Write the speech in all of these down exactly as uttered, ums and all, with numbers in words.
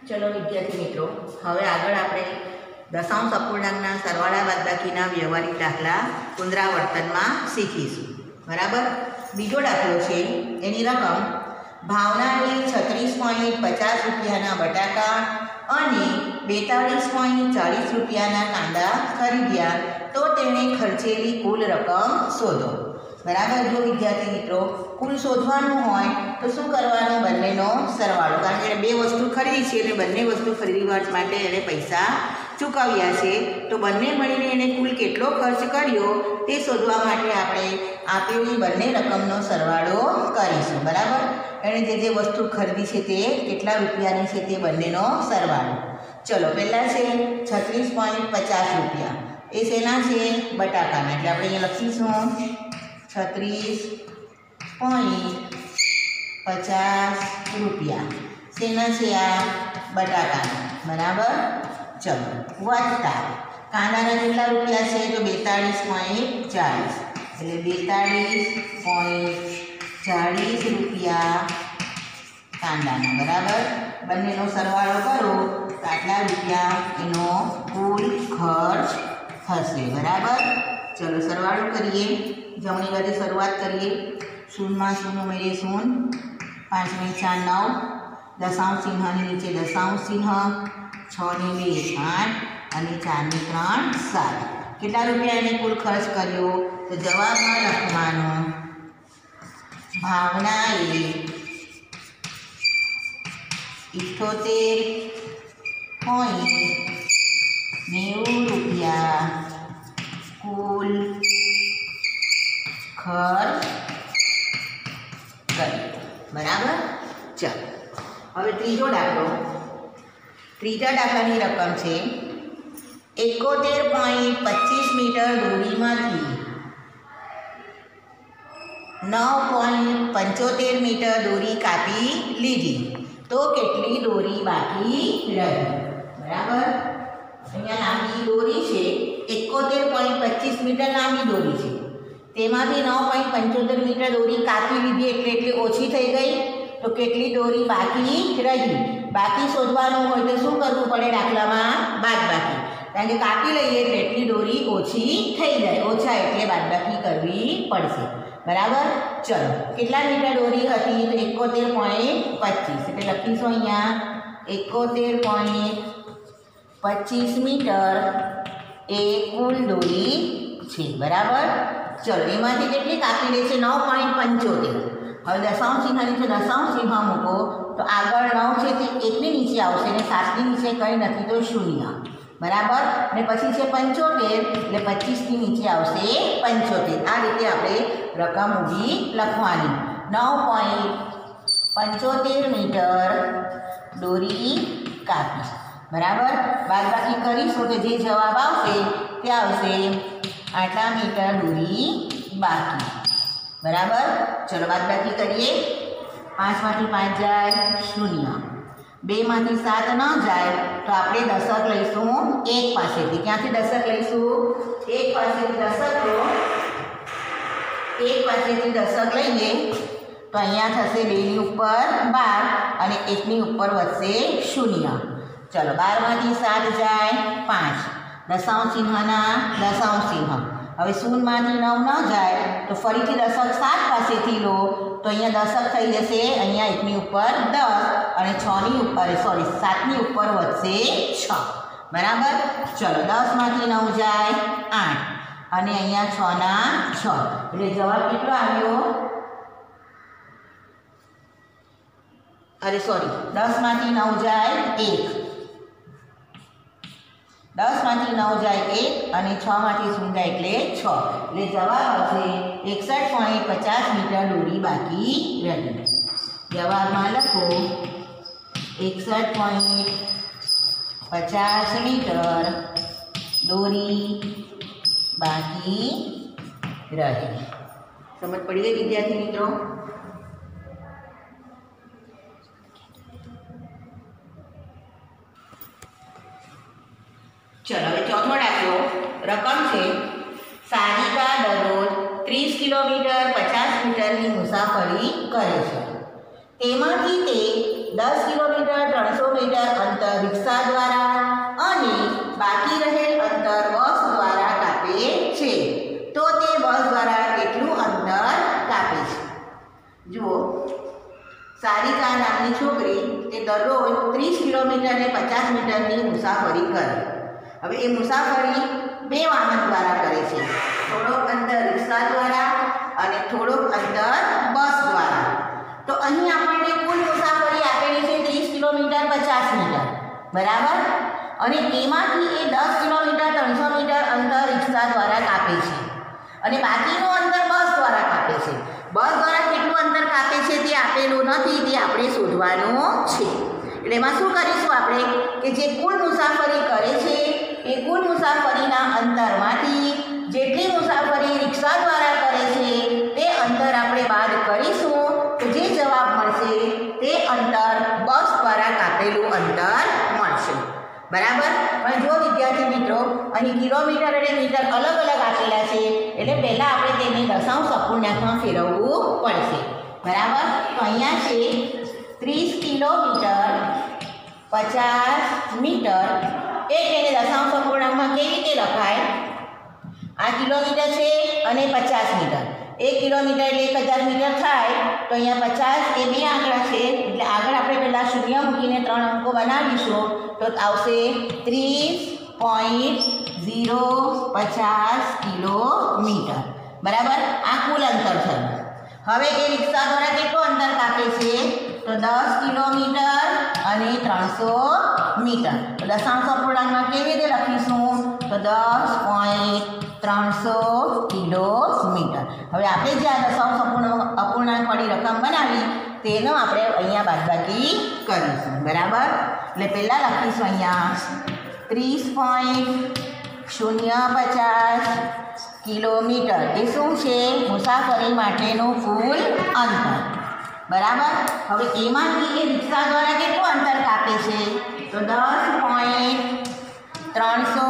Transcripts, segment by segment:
चलो विद्यार्थी मित्रों, हवे आगळ आपणे दशांश अपूर्णांकना सरवाळा बादबाकीना व्यवहारिक दाखला पुनरावर्तનમાં શીખીશું। बराबर। बीजो दाखलो छे, एनी रकम भावनाने छत्रीस पॉइंट पचास रुपयाना बटाका अने बेतालीस पॉइंट चालीस रुपयाना कांदा खरीद्या तो तेणे खर्चेली कुल रकम शोधो। बराबर। जो विद्यार्थी मित्रों कुल शोधवानुं होय तो शुं करवानुं? बंनेनो सरवाळो, कारण के बे वस्तु खरीदी छे એટલે બંને વસ્તુ ખરીદવા માટે એને પૈસા ચૂકવ્યા છે તો બંને મળીને એને કુલ કેટલો ખર્ચ કર્યો તે શોધવા માટે આપણે આપેલી બંને રકમનો સરવાળો કરીશું। બરાબર। એણે જે જે વસ્તુ ખરીદી છે તે કેટલા રૂપિયાની છે તે બંનેનો સરવાળો। ચલો, પહેલા છે છત્રીસ પોઈન્ટ પચાસ રૂપિયા, એ શેના છે? બટાકાના, એટલે આપણે અહીંયા લખીશું छत्रीस पॉइंट पचास रुपया सेना से आ बटाका। बराबर। चलो, वत्ता कांदाना केटला रुपया है? तो बेतालीस पॉइंट चालीस, એટલે बेतालीस पॉइंट चालीस रुपया कांदाना। बराबर। બંનેનો સરવાળો કરો તો આટલા રૂપિયા એનો કુલ ખર્ચ થશે। બરાબર। चलो सरवाळो करिए। जमणी बाजू शुरुआत करिए। शून्य में शून्य उमेरीए शून्य, पांच में चार नौ, दशांश चिन्ह नीचे दशांश चिन्ह, छ ने बे आठ और चार ने त्रण सात। केटला रुपया ने कुल खर्च कर्यो? तो जवाब में लखवानो भावनाए इठोतेर पॉइंट नेवु रुपया कुल खर्च कर्यो। बराबर। चलो, हवे त्रीजो दाखलो। त्रीजा दाखलानी रकम छे एकोतेर पॉइंट पच्चीस मीटर दूरीमांथी नौ पॉइंट पंचोतेर मीटर दूरी कापी लीधी तो केटली दोरी बाकी रही? बराबर। अहींया लांबी दोरी छे एकोतेर पॉइंट पच्चीस मीटर लांबी दोरी छे, तेमांथी नौ पॉइंट पंचोतेर मीटर दोरी कापी लीधी एटले एटली ओછી થઈ ગઈ तो केटली दोरी बाकी रही? बाकी शोधवानुं होय तो शुं करवुं पड़े? दाखलामां बादबाकी, कारण के कापी लईए એટલે એટલી दोरी ओછી થઈ જાય, ओछा એટલે बादबाकी करवी पड़शे। बराबर। चलो, केटला मीटर दोरी हती? तो एकोतेर पॉइंट पच्चीस, એટલે લખીશું અહીંયા एकोतेर पॉइंट पच्चीस मीटर ए कुल दोरी छे। बराबर। चलो, एमांथी केटली कापी ले छे? नौ पॉइंट पंचोतेर। हवे दशांश चिन्ह नीचे दशांश चिन्ह मूको तो आगळ नौ छे ते एकनी नीचे आवशे ने सातनी नीचे कंई नथी तो शून्य। बराबर। ने पछी छे पंचोतेर એટલે पच्चीस थी नीचे आवशे पंचोतेर। आ रीते आपणे रकम ऊभी लखवानी। नौ पॉइंट पंचोतेर मीटर दोरी कापी। बराबर। बादबाकी करीशुं तो जे जवाब आवशे ते आवशे आटला मीटर दूरी बाकी। बराबर। चलो बादबाकी करिए। पांच मांथी पांच जाए शून्य, बे मांथी सात न जाए तो आपणे दशक लईशुं एक पासेथी। क्यांथी दशक लईशुं? एक पासेथी दशक लो, एक पासेथी दशक लईए तो अहींया थशे बेनी उपर बार अने एकनी उपर वधशे शून्य। चलो, बार मांथी सात जाए पांच, दशांश चिन्हना दशांश चिन्ह। हवे शून्य मांथी नौ न जाए तो फरीथी दशक सात पासेथी लो तो अहींया दशक थई जशे अहींया एकनी उपर दस अने छनी उपर सॉरी सातनी उपर वधशे छ। बराबर। चलो, दस मांथी नौ जाए आठ अने अहींया छ ना छ, એટલે જવાબ કેટલો આવ્યો? अरे सॉरी, दस मांथी नौ जाए एक, दस मांथी नौ जाए एक अने छ मांथी शून्य जाए एटले छ, એટલે जवाब आवशे एकसठ पॉइंट पचास मीटर दोरी बाकी रही। जवाबमां लखो एकसठ पॉइंट पचास मीटर दोरी बाकी रही। समझ पड़ी गई विद्यार्थी मित्रों? चलो, हवे चौथो दाखलो। रकम छे सारिका दररोज तीस किलोमीटर पचास मीटर की मुसाफरी करे छे, तेमांथी ते દસ કિલોમીટર ત્રણસો મીટર અંતર રિક્ષા દ્વારા અને બાકી રહેલ અંતર બસ દ્વારા કાપે છે, તો તે બસ દ્વારા કેટલું અંતર કાપે છે? જુઓ, સારિકા નામની છોકરી તે દરરોજ ત્રીસ કિલોમીટર અને પચાસ મીટરની મુસાફરી કરે. હવે એ મુસાફરી બે વાહન દ્વારા કરે છે, થોડોક અંતર રિક્ષા દ્વારા અને થોડોક અંતર બસ દ્વારા. તો અહીં આપણને કુલ મુસાફરી આપેલી છે ત્રીસ કિલોમીટર પચાસ મીટર, બરાબર. અને એમાંથી એ દસ કિલોમીટર ત્રણસો મીટર અંતર રિક્ષા દ્વારા કાપે છે અને બાકીનું અંતર બસ દ્વારા કાપે છે. બસ દ્વારા કેટલું અંતર કાપે છે તે આપેલું નથી, તે આપણે શોધવાનું છે. એટલે એમાં શું કરીશું આપણે કે જે કુલ મુસાફરી કરે છે એ કુલ મુસાફરીના અંતરમાંથી જેટલી મુસાફરી રિક્ષા દ્વારા કરે છે તે અંતર આપણે બાદ કરીશું, તો જે જવાબ મળશે તે અંતર બસ દ્વારા કાપેલું અંતર મળશે, બરાબર. પણ જો વિદ્યાર્થી મિત્રો, અહીં કિલોમીટર અને મીટર અલગ અલગ આપેલા છે, એટલે પહેલાં આપણે તેને દશાંશ અપૂર્ણાંકમાં ફેરવવું પડશે, બરાબર. તો અહીંયા છે ત્રીસ કિલોમીટર પચાસ મીટર, એ તેને દશાંશ અપૂર્ણાંકમાં કેવી રીતે લખાય? આ કિલોમીટર છે અને પચાસ મીટર, એક કિલોમીટર એટલે એક હજાર મીટર થાય, તો અહીંયા પચાસ એ બે આંકડા છે, એટલે આગળ આપણે પહેલાં શૂન્ય મૂકીને ત્રણ અંકો બનાવીશું, તો આવશે ત્રીસ પોઈન્ટ ઝીરો પચાસ કિલોમીટર, બરાબર. આ કુલ અંતર થયું. હવે એ રિક્ષા દ્વારા કેટલું અંતર કાપે છે? તો દસ કિલોમીટર અને ત્રણસો મીટર. તો દશાંશ અપૂર્ણાંકમાં કેવી રીતે લખીશું? તો દસ પોઈન્ટ ત્રણસો કિલોમીટર. હવે આપણે જે આ દશાંશ અપૂર્ણાંક અપૂર્ણાંકવાળી રકમ બનાવી તેનો આપણે અહીંયા બાદબાકી કરીશું, બરાબર. એટલે પહેલાં લખીશું અહીંયા ત્રીસ પોઈન્ટ શૂન્ય પચાસ કિલોમીટર એ શું છે? મુસાફરી માટેનું કુલ અંતર, બરાબર. હવે એમાંથી એ રિક્ષા દ્વારા કેટલું અંતર કાપે છે? તો દસ પોઈન્ટ ત્રણસો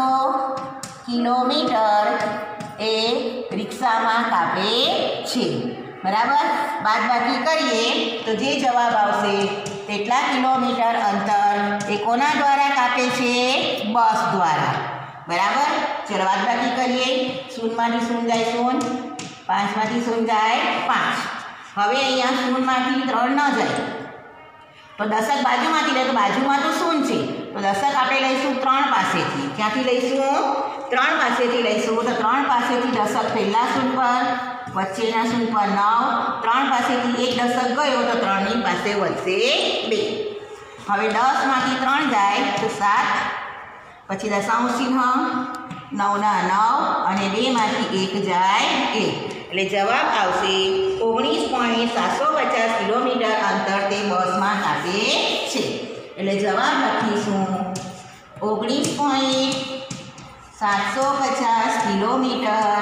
કિલોમીટર એ રિક્ષામાં કાપે છે, બરાબર. બાદબાકી કરીએ તો જે જવાબ આવશે તેટલા કિલોમીટર અંતર એ કોના દ્વારા કાપે છે? બસ દ્વારા, બરાબર. ચલો બાદબાકી કરીએ. શૂન્યમાંથી શૂન્ય જાય શૂન્ય, પાંચમાંથી શૂન્ય જાય પાંચ. હવે અહીંયા શૂન્યમાંથી ત્રણ ન જાય તો દશક બાજુમાંથી લે, તો બાજુમાં તો શૂન્ય છે, તો દશક આપણે લઈશું ત્રણ પાસેથી. ક્યાંથી લઈશું? ત્રણ પાસેથી લઈશું. તો ત્રણ પાસેથી દશક પહેલા શૂન્ય પર, વચ્ચેના શૂન્ય પર નવ, ત્રણ પાસેથી એક દશક ગયો તો ત્રણની પાસે વધશે બે. હવે દસમાંથી ત્રણ જાય તો સાત, પછી દશાંશ ચિહ્ન, નવના નવ અને બેમાંથી એક જાય એક, એટલે જવાબ આવશે ઓગણીસ પોઈન્ટ સાતસો પચાસ કિલોમીટર અંતર તે બસમાં કાપે છે. એટલે જવાબ લખીશું ઓગણીસ પોઈન્ટ સાતસો પચાસ કિલોમીટર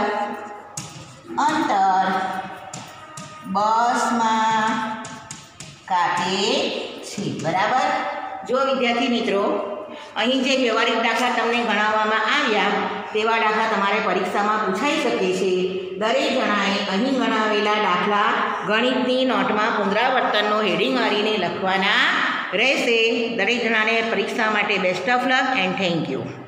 અંતર બસમાં કાપે છે, બરાબર. જો વિદ્યાર્થી મિત્રો, અહીં જે વ્યવહારિક દાખલા તમને ગણાવવામાં આવ્યા તેવા દાખલા તમારે પરીક્ષામાં પૂછાઈ શકે છે. દરેક જણાએ અહીં ગણાવેલા દાખલા ગણિતની નોટમાં પુનરાવર્તનનો હેડિંગ મારીને લખવાના રહેશે. દરેક જણાને પરીક્ષા માટે best of luck and thank you.